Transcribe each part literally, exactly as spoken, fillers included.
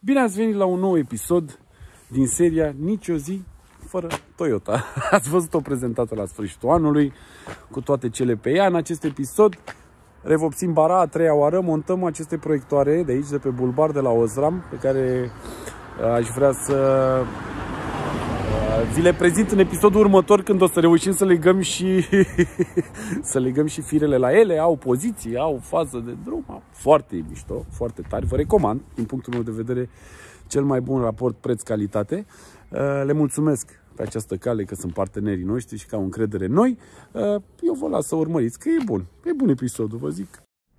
Bine ați venit la un nou episod din seria Nici o zi fără Toyota. Ați văzut-o prezentată la sfârșitul anului cu toate cele pe ea. În acest episod revopsim bara a treia oară, montăm aceste proiectoare de aici, de pe bulbar de la Osram, pe care aș vrea să vi le prezint în episodul următor, când o să reușim să legăm și să legăm și firele la ele. Au poziții, au fază de drum, foarte mișto, foarte tari. Vă recomand, din punctul meu de vedere, cel mai bun raport preț-calitate. Le mulțumesc pe această cale că sunt partenerii noștri și că au încredere în noi. Eu vă las să urmăriți, că e bun, e bun episodul, vă zic.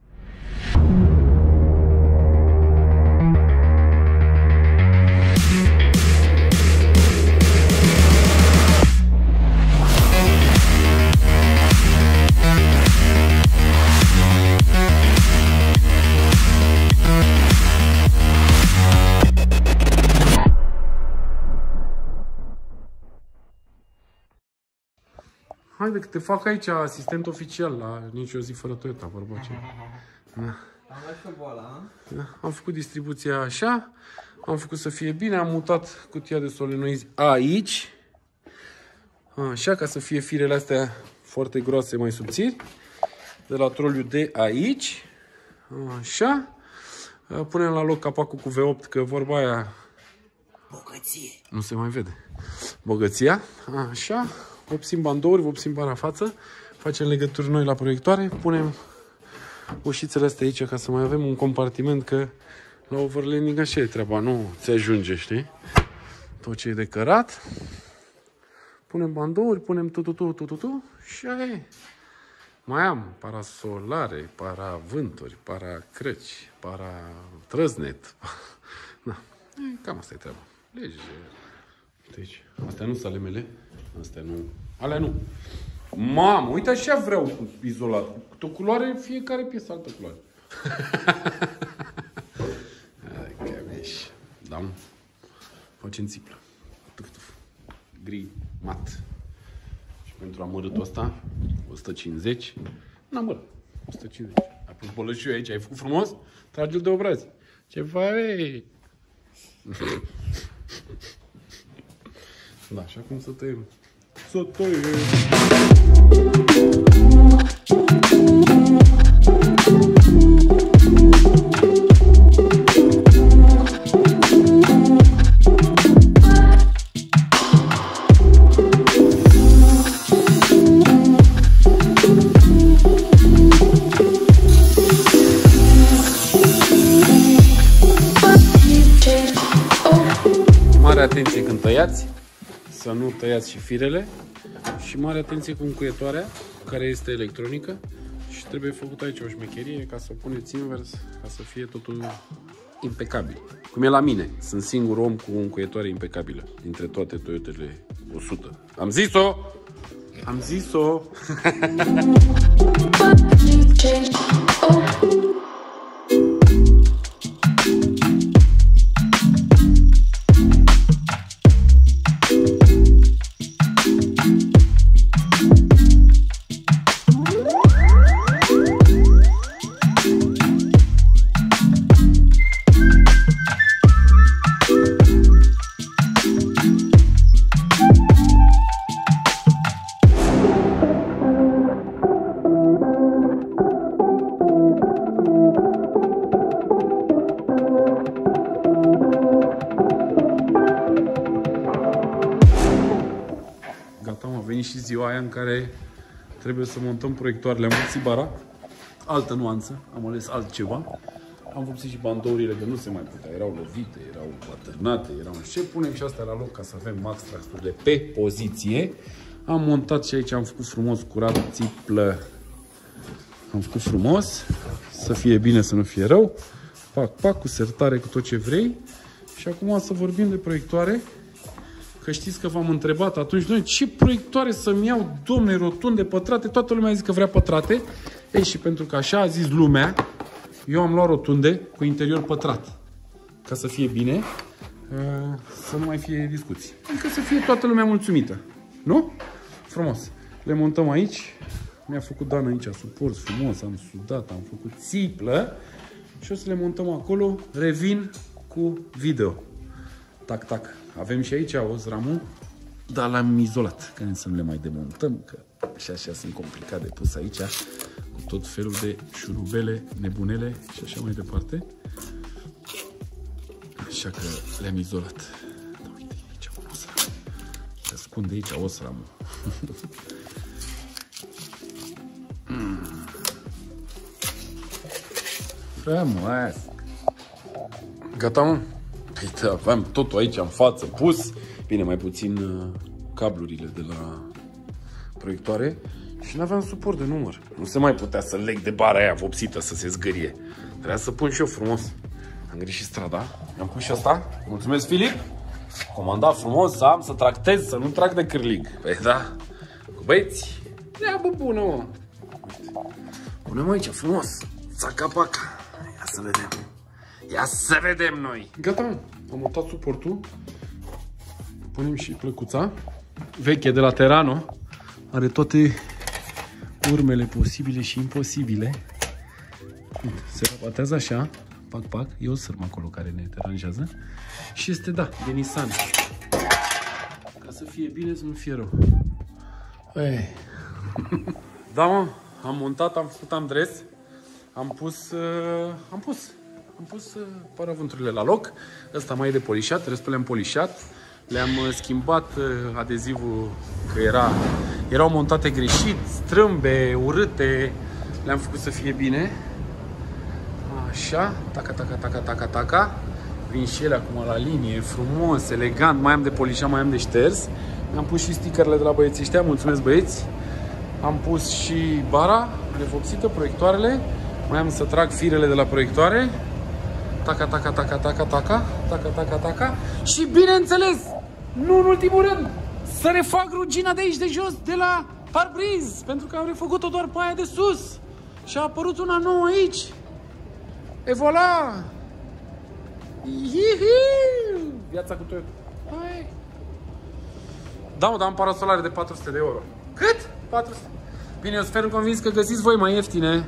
Haide că te fac aici asistent oficial la Nici o zi fără Toyota, vorba aceea. Da. Am luat și boala, da. Am făcut distribuția așa, am făcut să fie bine, am mutat cutia de solenoizi aici. Așa, ca să fie firele astea foarte groase, mai subțiri. De la troliu de aici. Așa. Punem la loc capacul cu V opt, că vorba aia... Bogăție. Nu se mai vede. Bogăția. Așa. Vopsim bandouri, vopsim bara față, facem legături noi la proiectoare, punem ușițele astea aici ca să mai avem un compartiment, că la overlanding așa e treaba, nu ți ajunge, știi? Tot ce e de cărat. Punem bandouri, punem tu-tu-tu, tu-tu-tu și aia e. Mai am parasolare, paravânturi, paracrăci, paratrăznet. Da. Cam asta e treaba. Lege. Deci, astea nu sunt ale mele. Astea nu. Alea nu. Mamă, uite așa vreau izolat. Cu o culoare, fiecare piesă altă culoare. Hai că miști. Da, mă. Facem țiplă. Tuf, tuf. Gri, mat. Și pentru amărâtul ăsta, o sută cincizeci. N-amără. o sută cincizeci. Ai pus bolășiu aici, ai făcut frumos? Trage-l de obrazi. Ce faci? Da, și acum să tăiem. Să tăiem! Mare atenție când tăiați, să nu tăiați și firele, și mare atenție cu încuietoarea, care este electronică și trebuie făcut aici o șmecherie ca să o puneți invers, ca să fie totul impecabil. Cum e la mine, sunt singurul om cu o încuietoare impecabilă dintre toate Toyotele o sută. Am zis-o! Am zis-o! Gata, a venit și ziua aia în care trebuie să montăm proiectoarele. Am vopsit bara, altă nuanță, am ales altceva. Am vopsit și bandourile, că nu se mai putea, erau lovite, erau atârnate, erau ce. Punem și astea la loc ca să avem max tracturile pe poziție. Am montat și aici, am făcut frumos, curat, țiplă. Am făcut frumos, să fie bine, să nu fie rău. Pac, pac, cu sertare, cu tot ce vrei. Și acum să vorbim de proiectoare. Că știți că v-am întrebat atunci, noi, ce proiectoare să-mi iau, domne, rotunde, pătrate? Toată lumea a zis că vrea pătrate. Ei, și pentru că așa a zis lumea, eu am luat rotunde cu interior pătrat. Ca să fie bine, să nu mai fie discuții. Adică să fie toată lumea mulțumită. Nu? Frumos. Le montăm aici. Mi-a făcut Dan aici suport frumos, am sudat, am făcut țiplă. Și o să le montăm acolo. Revin cu video. Tac, tac. Avem și aici o ramul, dar l-am izolat, că să nu le mai demontăm, că și așa sunt complicat de pus aici, cu tot felul de șurubele, nebunele și așa mai departe. Așa că le-am izolat. Da, uite, aici un osram. Se ascunde aici osramul. mm. Frumos! Gata, mă? Păi da, aveam totul aici în față pus. Bine, mai puțin uh, cablurile de la proiectoare. Și n-aveam suport de număr. Nu se mai putea să leg de bara aia vopsită să se zgârie. Trebuia să pun și eu frumos. Am greșit strada. Am pus și asta. Mulțumesc, Filip. Comandat frumos să am, să tractez, să nu trag de cârlig. Păi da. Cu băieți. Treabă bună, mă. Punem aici frumos. Țaca-paca. Ia să vedem. Ia să vedem noi. Gata, mă. Am montat suportul. Punem și plăcuța. Veche de la Terrano. Are toate urmele posibile și imposibile. Se rabatează așa. Pac, pac. E o sârmă acolo care ne deranjează. Și este, da, de Nissan. Ca să fie bine, să nu fie rău. Ei. Da, mă. Am montat, am făcut andres. Am pus... Uh, am pus... Am pus uh, paravânturile la loc. Ăsta mai e de polișat, restul le-am polișat. Le-am uh, schimbat uh, adezivul, că era, erau montate greșit, strâmbe, urâte. Le-am făcut să fie bine. Așa, taca, taca, taca, taca, taca. Vin și ele acum la linie, frumos, elegant. Mai am de polișat, mai am de șters. Mi-am pus și stickerele de la băieții ăștia, mulțumesc băieți. Am pus și bara revopsită, proiectoarele. Mai am să trag firele de la proiectoare. Taca, taca, taca, taca, taca, taca, taca, taca. Și bineînțeles, nu în ultimul rând, să refac rugina de aici de jos, de la parbriz, pentru că am refăcut-o doar pe aia de sus. Și a apărut una nouă aici. E voilà! Ihihi! Viața cu Toyota. Hai! Da, mă, dar am parasolare de patru sute de euro. Cât? patru sute. Bine, eu sper convins că găsiți voi mai ieftine.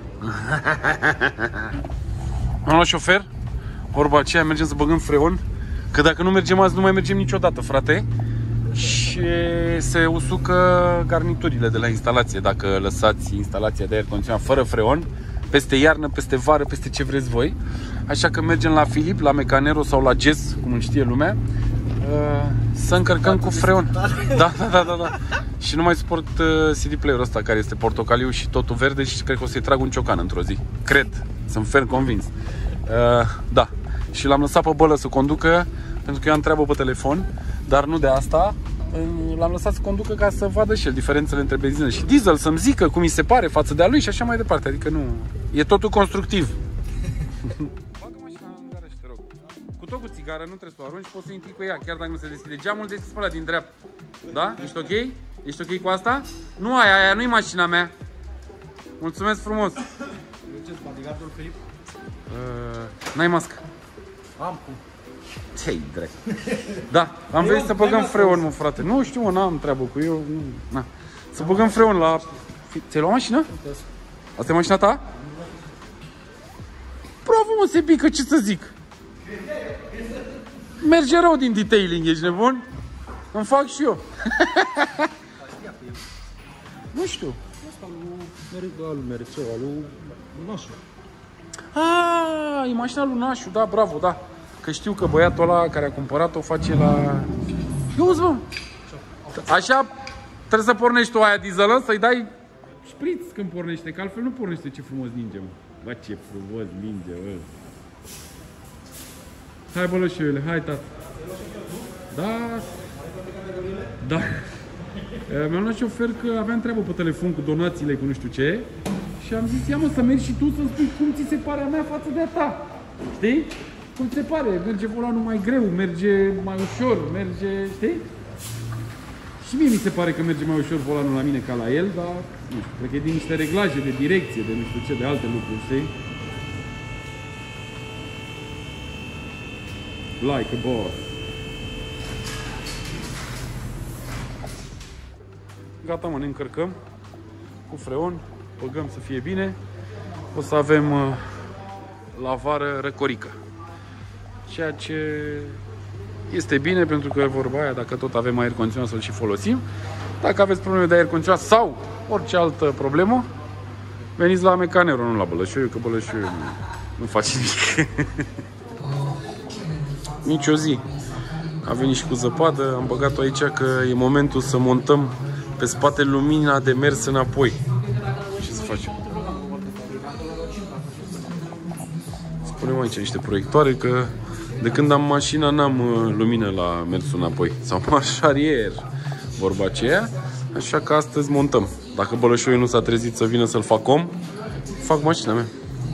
Am luat șofer. Vorba aceea, mergem să băgăm freon. Că dacă nu mergem azi, nu mai mergem niciodată, frate. Și se usucă garniturile de la instalație. Dacă lăsați instalația de aer condiționat fără freon, peste iarnă, peste vară, peste ce vreți voi. Așa că mergem la Filip, la Mecanero sau la Jazz, cum îl știe lumea, să încărcăm cu freon. Da, da, da, da, da. Și nu mai suport C D player-ul ăsta care este portocaliu și totul verde și cred că o să-i trag un ciocan într-o zi. Cred, sunt ferm convins. Da. Și l-am lăsat pe bălă să conducă, pentru că eu am treabă pe telefon, dar nu de asta. L-am lăsat să conducă ca să vadă și el diferențele între benzină și diesel, să-mi zică cum mi se pare față de a lui și așa mai departe. Adică nu... E totul constructiv. Bagă mașina în garaj, te rog. Cu tot cu țigară, nu trebuie să o arunci, poți să intri cu ea, chiar dacă nu se deschide geamul, deschis pe ăla din dreapta. Da? Ești ok? Ești ok cu asta? Nu aia, aia nu-i mașina mea. Mulțumesc frumos. Duceți bodyguardul, Filip? Uh, N-ai mască. Am cum. Ce-i drept? Da, am venit să băgăm freon, mă, frate. Nu știu, mă, n-am treabă cu eu. Na. Să băgăm freon la... Ți-ai luat mașina? Asta e mașina ta? Bravo, mă, se pică, ce să zic? Merge rău din detailing, ești nebun? Îmi fac și eu. Nu știu. Asta lui Merceu, lui Nașu. Ah, e mașina lui Nașu, da, bravo, da. Că știu că băiatul ăla care a cumpărat-o face la... Iuzi, mă! Așa trebuie să pornești tu aia diesel, să-i dai șpriț când pornește, că altfel nu pornește. Ce frumos ninge, mă. Bă, ce frumos ninge, bă. Hai, bălășuile, hai, tată. Da. Da. Mi-am luat șofer că aveam treabă pe telefon cu donațiile, cu nu știu ce. Și am zis, ia mă, să mergi și tu să spui cum ți se pare a mea față de a ta. Știi? Cum ți se pare? Merge volanul mai greu, merge mai ușor, merge, știi? Și mie mi se pare că merge mai ușor volanul la mine ca la el, dar nu știu, cred că e din niște reglaje de direcție, de nu știu ce, de alte lucruri, știi? Like a boss. Gata, mă, ne încărcăm cu freon, băgăm să fie bine. O să avem uh, la vară răcorică. ceea ce este bine, pentru că vorba aia, dacă tot avem aer condiționat, să-l și folosim. Dacă aveți probleme de aer condiționat sau orice altă problemă, veniți la Mecanero, nu la Bălășoiu, că Bălășoiu nu, nu face nimic. Nici o zi. A venit și cu zăpadă, am băgat-o aici că e momentul să montăm pe spate lumina de mers înapoi. Ce să facem? Spunem aici niște proiectoare, că de când am mașina n-am lumină la mersul înapoi. Sau marșarier, vorba aceea. Așa că astăzi montăm. Dacă Bălășoiul nu s-a trezit să vină să-l fac om, fac mașina mea.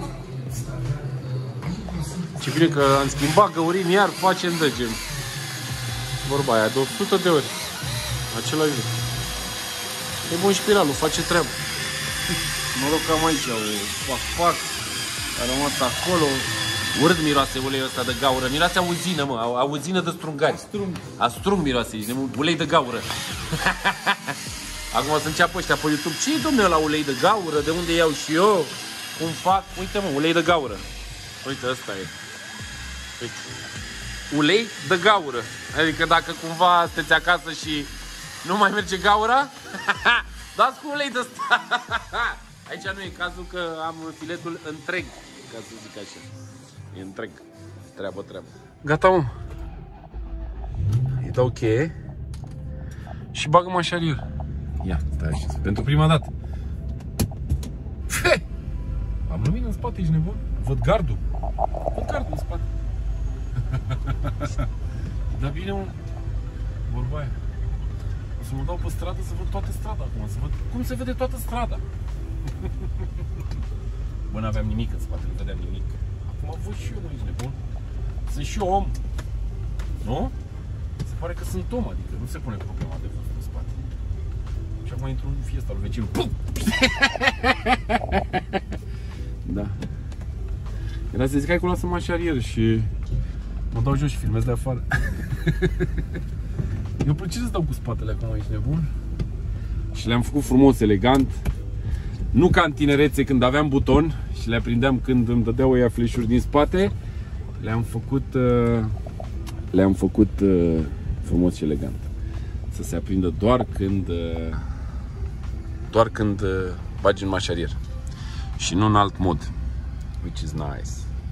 Ce bine că am schimbat găurim, iar facem dăgem. Vorba aia, de o sută de ori. Același lucru. E bun spiralul, face treabă. Noroc că am aici o fac-fac. A rămas acolo. Urât miroase uleiul ăsta de gaură. Miroase auzină, mă, auzină de strungari. Astrung. Astrung miroase, ești ulei de gaură. Acum o să înceapă ăștia pe YouTube. Ce-i, domnule, la ulei de gaură? De unde iau și eu? Cum fac? Uite, mă, ulei de gaură. Uite, ăsta e. Uite. Ulei de gaură. Adică dacă cumva sunteți acasă și nu mai merge gaura, dați cu ulei de ăsta. Aici nu e cazul, că am filetul întreg, ca să zic așa. E întreg. Treabă, treabă. Gata, mă. Îi dau cheie și bagă mașarier. Ia, stai așa. Pentru prima dată. Fe! Am lumină în spate, ești nebun? Văd gardul. Văd gardul în spate. Dar bine, mă. Vorba aia. O să mă dau pe stradă să văd toată strada acum. Să văd cum se vede toată strada. Bă, n-aveam nimic în spate, nu vedeam nimic. Acum văd și eu, mă, ești nebun. Sunt și eu om. Nu? Se pare că sunt om, adică nu se pune problema de văzut în spate. Și acum intru în Fiesta lui vecinul. Pum! Da. Era să zic că ai lasă mașarier și mă dau jos și filmez de afară. Eu plăcere să dau cu spatele acum, ești nebun? Și le-am făcut frumos, elegant. Nu ca în tinerețe când aveam buton și le aprindeam când îmi dădeau ăia fleșuri din spate. Le-am făcut Le-am făcut frumos și elegant. Să se aprindă doar când Doar când bagi în mașarier. Și nu în alt mod. Which is nice.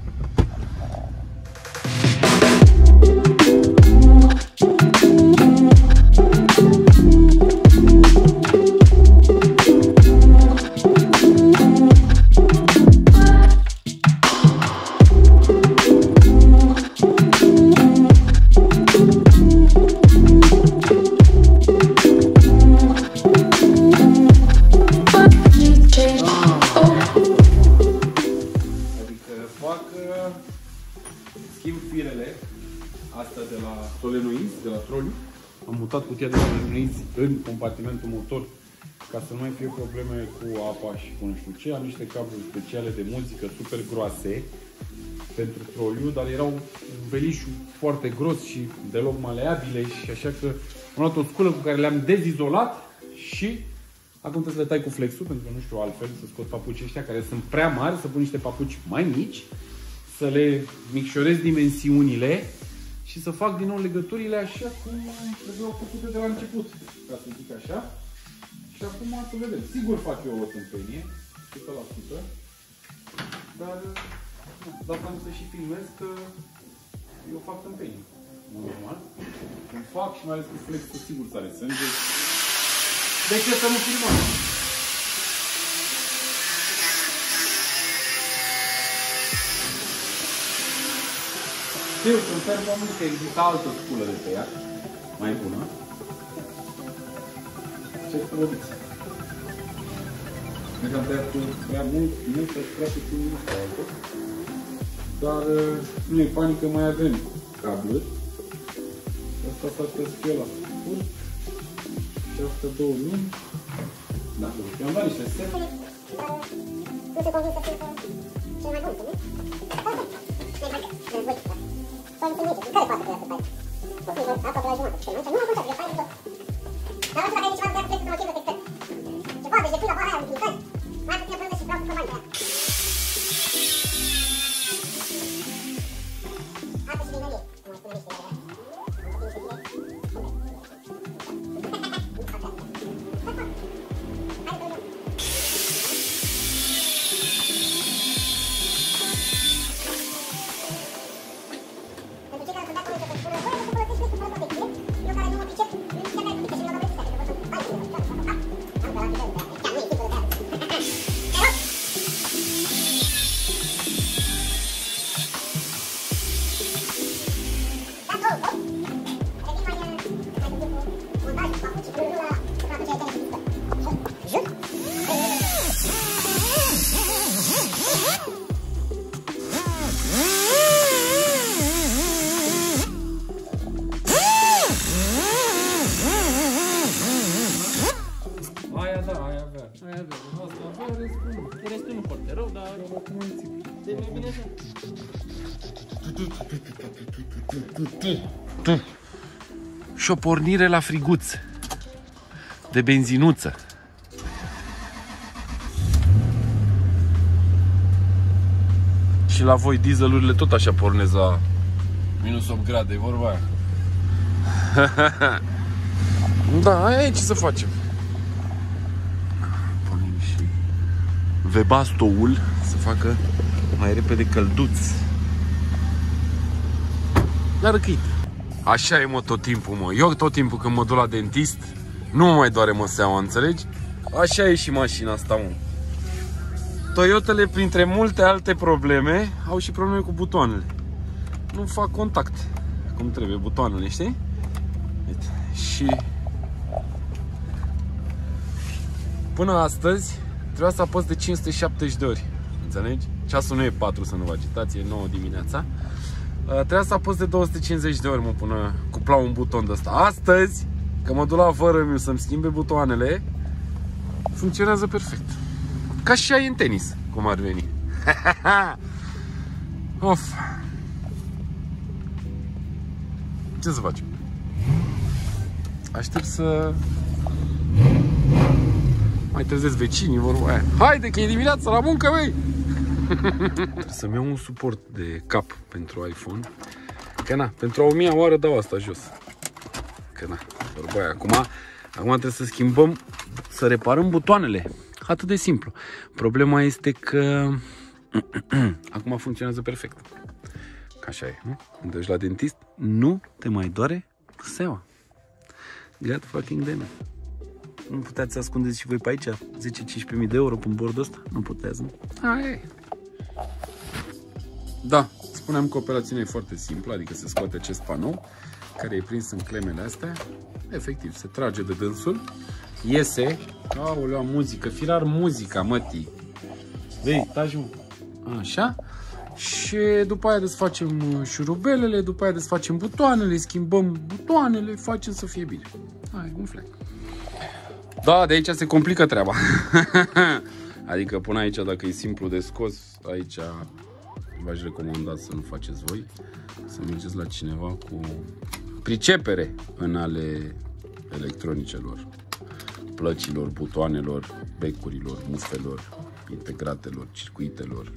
Am mutat cutia de solenoizi în compartimentul motor ca să nu mai fie probleme cu apa și cu nu știu ce. Am niște cabluri speciale de muzică super groase pentru troliu, dar erau un velișu foarte gros și deloc maleabile și așa că am luat o sculă cu care le-am dezizolat și acum trebuie să le tai cu flexul, pentru că nu știu altfel, să scot papucii ăștia care sunt prea mari, să pun niște papuci mai mici, să le micșorez dimensiunile și să fac din nou legăturile așa cum trebuiau făcute de la început, ca să zic așa. Și acum să vedem. Sigur fac eu o tâmpenie, o sută la sută, dar dacă am să și filmez că eu fac tâmpenie, normal. Când fac și mai ales cu flexul, sigur să are sânge. De ce să nu filmăm? Știu că în Performance că există altă sculă de pe ea, mai bună. Ce produți? Cred că am tăiat prea mult, mult să prea puțin mult sau altă. Dar nu e panică, mai avem cabluri. Asta s-ar putea să fie la scurt. Și asta două luni. Da, eu am dat niște set. Nu se convins să fie cel mai bun, nu? Păi nu știu, care poate să faci? O fi vreo apă la jumătate. Și nu mă concept, eu fac tot. Dar nu știu dacă e ceva de acolo să mă chivă textări. Ce poate, deci pui la paha aia utilități. Mai puțin până și vreau să bani pe ea. Apă și vine Și o pornire la friguț de benzinuță. Și la voi dieselurile tot așa pornesc la minus opt grade, e vorba aia. Da, aia e, ce să facem. Pornim și Webastoul să facă mai repede călduț. La răcăit. Așa e, mă, tot timpul, mă. Eu tot timpul când mă duc la dentist, nu mă mai doare măseaua, înțelegi? Așa e și mașina asta, mă. Toyotele, printre multe alte probleme, au și probleme cu butoanele. Nu fac contact cum trebuie butoanele, știi? Uite. Și până astăzi trebuia să apăs de cinci sute șaptezeci de ori. Înțelegi? Ceasul nu e patru, să nu vă agitați, e nouă dimineața. Trebuia să apăs de două sute cincizeci de ori, mă, până cuplau un buton de ăsta. Astăzi, că mă duc la vărămiu să-mi schimbe butoanele, funcționează perfect. Ca și ai în tenis, cum ar veni. Of. Ce să facem? Aștept să mai trezesc vecinii, vorba aia. Haide că e dimineața la muncă, băi! Trebuie să-mi iau un suport de cap pentru iPhone. Că na, pentru a o mia oară dau asta jos. Că na, vorba aia. Acum, acum trebuie să schimbăm, să reparăm butoanele. Atât de simplu. Problema este că acum funcționează perfect. Ca așa e, nu? Când duci la dentist, nu te mai doare seaua. God fucking damn it. Nu puteați să ascundeți și voi pe aici zece cincisprezece mii de euro pe bordul ăsta? Nu puteți, nu? Aia e. Da, spuneam că operațiunea e foarte simplă, adică se scoate acest panou care e prins în clemele astea. Efectiv, se trage de dânsul, iese. Aoleu, muzică, firar muzica, mătii. Vei, taci, mă. Așa. Și după aia desfacem șurubelele, după aia desfacem butoanele, schimbăm butoanele, facem să fie bine. Hai, un flec. Da, de aici se complică treaba. Adică până aici, dacă e simplu de scos, aici v-aș recomanda să nu faceți voi, să mergeți la cineva cu pricepere în ale electronicelor, plăcilor, butoanelor, becurilor, mufelor, integratelor, circuitelor.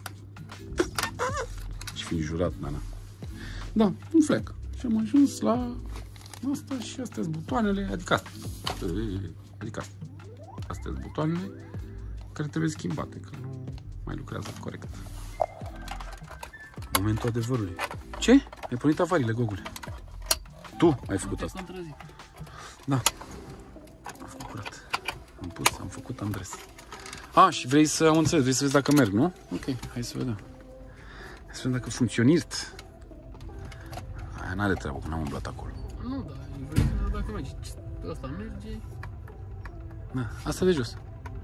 Și fi jurat, nana. Da, un flec. Și am ajuns la asta și astea sunt butoanele, adică astea. Adică astea. Astea sunt butoanele care trebuie schimbate, că nu mai lucrează corect. Momentul adevărului. Ce? Mi-ai pornit avariile, Gogule. Tu ai făcut asta. Da. Am făcut curat. Am pus, am făcut, am dres. A, și vrei să am înțeles, vrei să vezi dacă merg, nu? Ok, hai să vedem. Hai să vedem dacă funcționează. Aia n-are treabă, că n-am umblat acolo. Nu, dar vrei să vedem dacă merge. Asta merge. Da, asta de jos.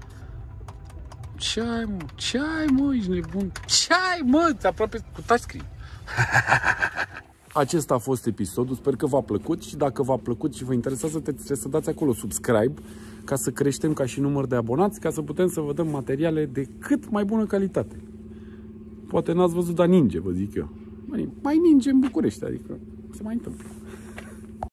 Ce ai, mă? Ce ai, mă? Ești nebun? Ce ai, mă? Aproape cu touchscreen. Acesta a fost episodul, sper că v-a plăcut și dacă v-a plăcut și vă interesează, trebuie să dați acolo subscribe ca să creștem ca și număr de abonați, ca să putem să vă dăm materiale de cât mai bună calitate. Poate n-ați văzut, dar ninge, vă zic eu. Mai ninge în București, adică se mai întâmplă.